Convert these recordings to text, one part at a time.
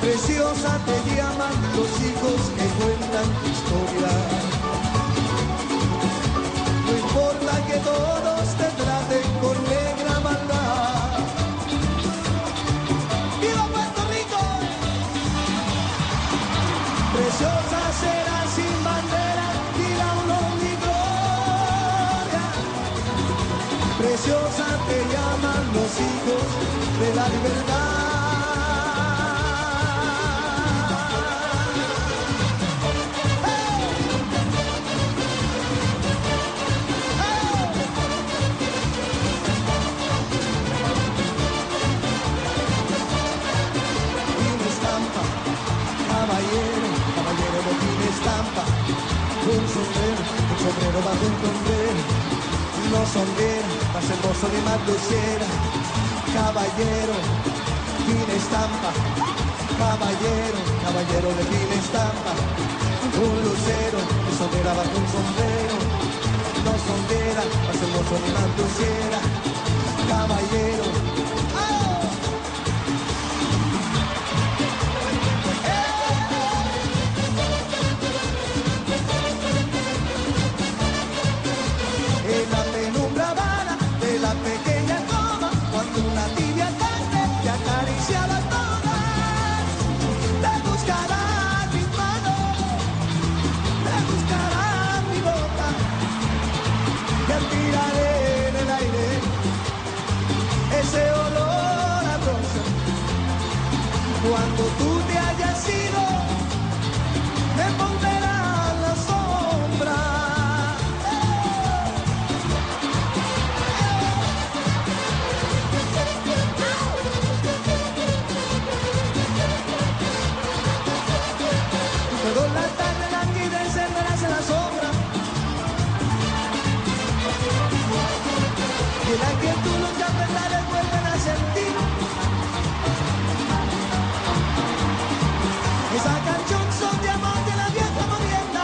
Preciosa te llaman los hijos que cuentan tu historia. No importa que todos te traten con negra maldad. ¡Viva Puerto Rico! Preciosa será sin bandera y la honor y gloria. Preciosa te llaman los hijos de la libertad. Caballero no tiene estampa, un sombrero bajo un sombrero, no sombrero, más hermoso ni más luciera. Caballero, tiene estampa, caballero de tiene estampa, un lucero, que sondera bajo un sombrero, no sondera, más hermoso ni más luciera. Caballero, ¡oh! En la penumbra vara de la pequeña coma, cuando una tibia tarde te acariciaba todas, te buscará mis manos, te buscará mi boca, y tiraré en el aire ese olor a rosa. Cuando tú te hayas ido, me pondrás la sombra. Luego la tarde languida encenderás en la sombra, y la quietud los cafetales vuelven a sentir esa canción son de amor de la vieja molienda,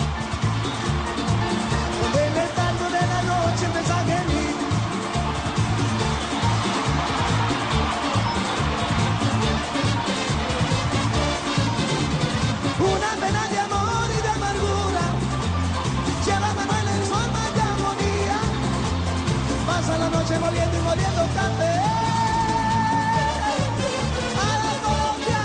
donde el letargo de la noche empieza a gemir. Una pena de amor y de amargura lleva a Manuel en forma de armonía. Pasa la noche moliendo y moliendo café. A la Colombia.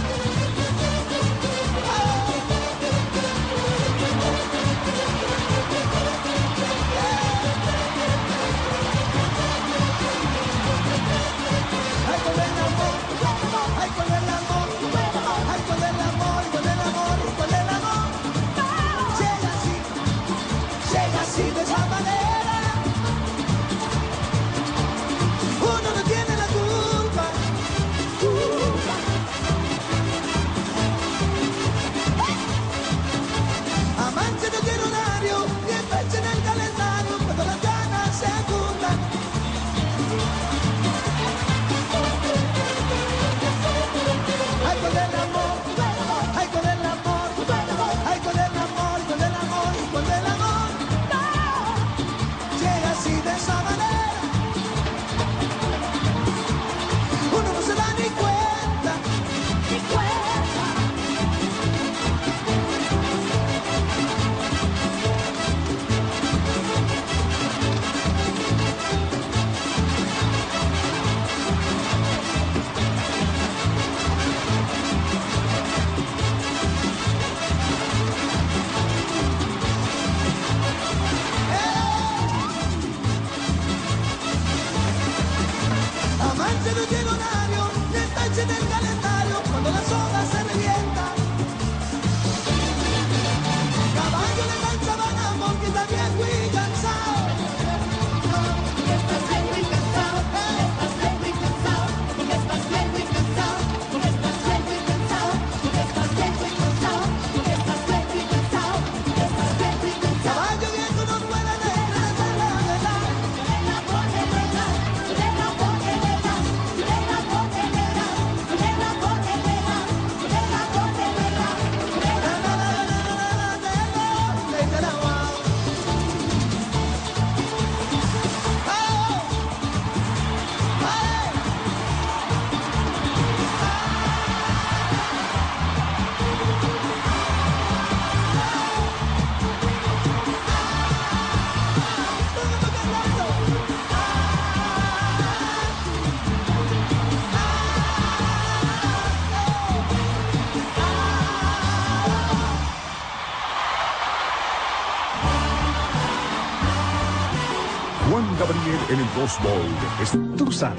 Ay, con el amor, ay, con el amor, ay, con el amor, con el amor, con el amor. Llega así de esa manera. Uno no tiene la culpa. Amante no tiene horario, ni fecha en el calendario, cuando las ganas se juntan. Ay, con el amor, ay, con el amor, ay, con el amor, con el amor, con el amor. Llega así de esa manera. Uno no se da ni cuenta, ni cuenta. Amante no tiene horario, ni fecha en el calendario, cuando la soga se revienta. Caballo le dan sabana porque está viejo y cansado. Estás viejo y cansado, estás viejo y cansado, porque estás viejo y cansado, porque estás viejo y cansado, porque estás viejo y cansado, porque estás viejo y cansado, porque estás viejo y cansado. Caballo viejo no puede negar la verdad. De la boca negra, de la boca negra, de la boca negra, de la en el Rose Bowl. Tú sabes.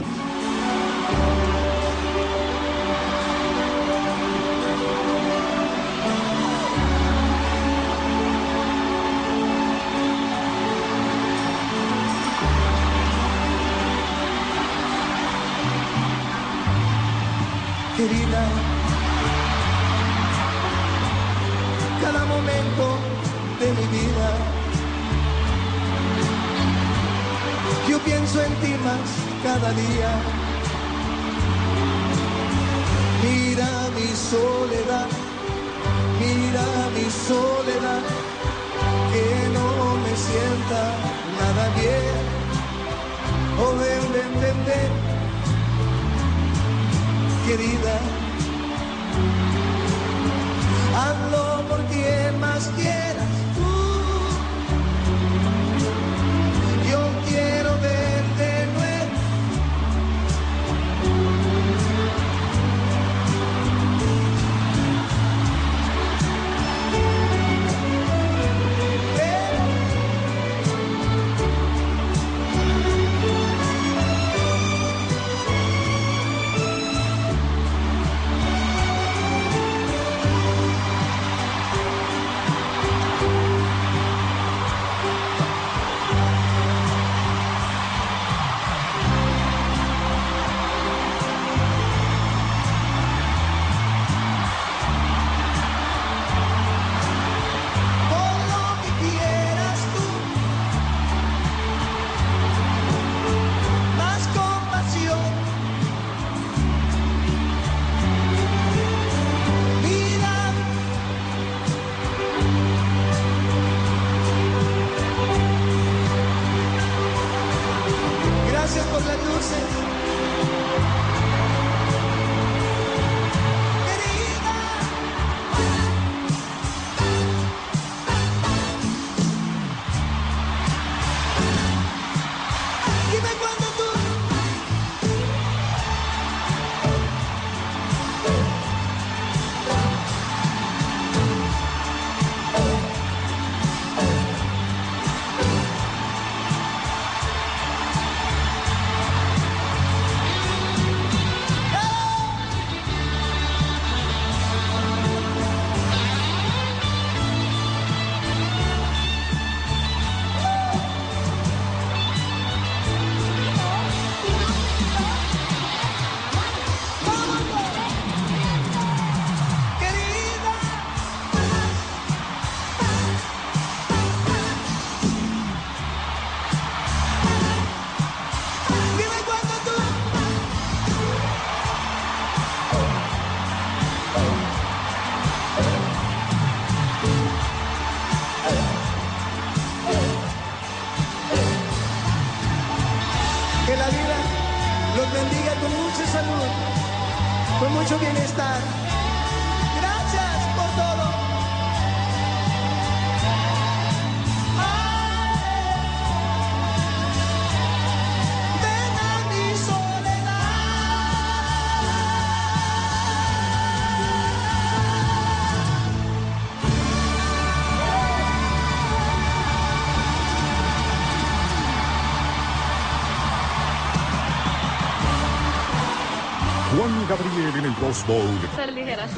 Querida, cada momento de mi vida, yo pienso en ti más cada día. Mira mi soledad, que no me sienta nada bien. Oh, ven, ven, ven, ven. Querida, hazlo por quien más quieras tú. Yo quiero verte de nuevo. Gracias por las luces. Querida, dime cuándo tú. Que la vida los bendiga con mucha salud, con mucho bienestar. Gracias por todo. Ven a mi soledad. Juan Gabriel en el Rose Bowl. Ser ligera.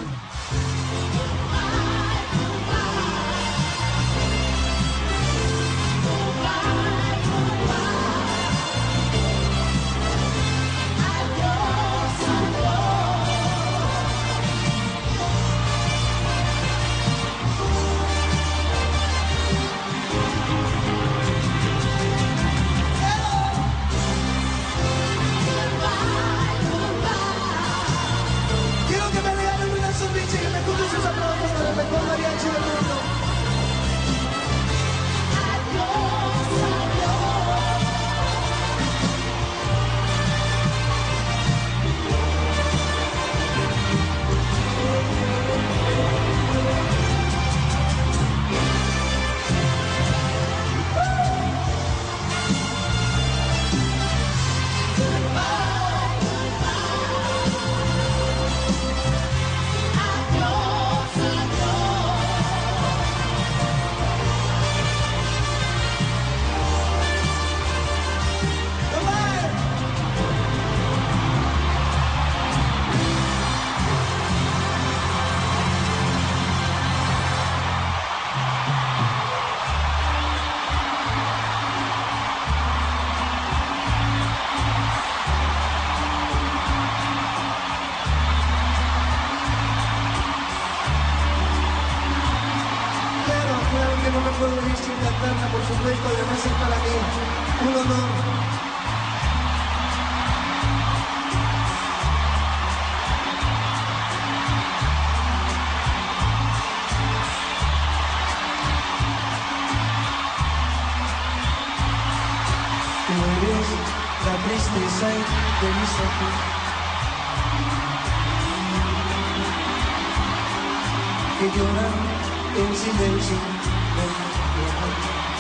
Quiero que me regalen una sonrisa y que me cantarla, por supuesto, además es para mí un honor. Tú eres la tristeza de mis ojos. Que lloran en silencio de mi amor.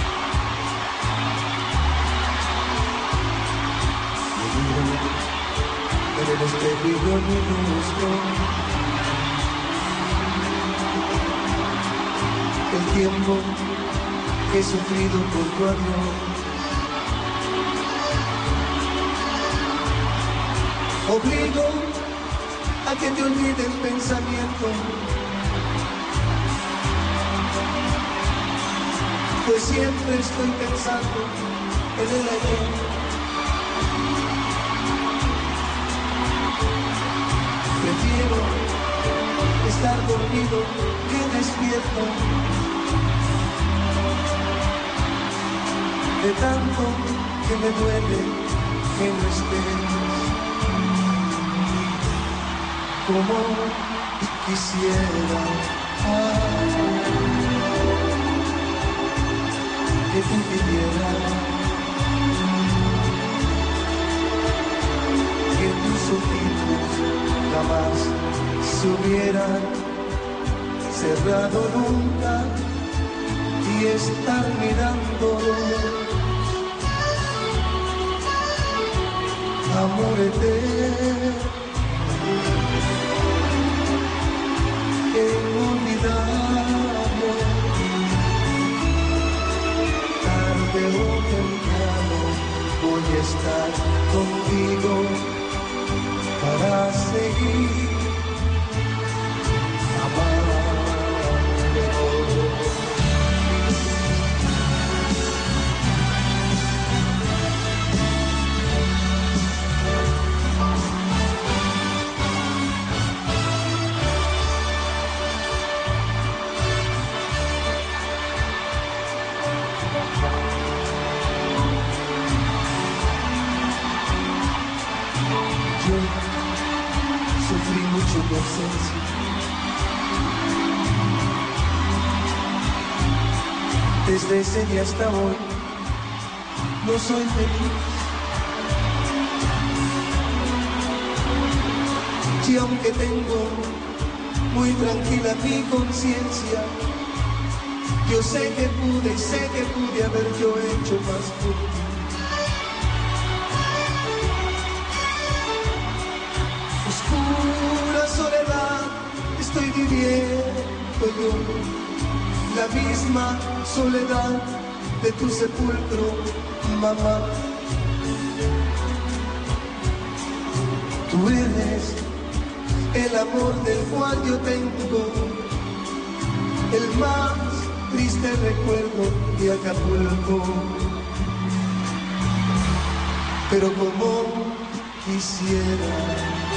Me miro en el espejo y veo mi rostro. El tiempo que he sufrido por tu amor. Obligo a que te olvide el pensamiento, pues siempre estoy pensando en el ayer. Prefiero estar dormido que despierto, de tanto que me duele que no estés. Como quisiera que tú vivieras, que tus ojitos jamás se hubieran cerrado nunca y estar mirando. Amor eterno, inolvidable, tarde o temprano voy a estar contigo para seguir amando. Sufrí mucho tu ausencia, desde ese día hasta hoy no soy feliz. Y aunque tengo muy tranquila mi conciencia, yo sé que pude y sé que pude haber yo hecho más por ti. Oscura soledad estoy viviendo yo, la misma soledad de tu sepulcro, mamá. Tú eres el amor del cual yo tengo el más triste recuerdo de Acapulco. Pero como quisiera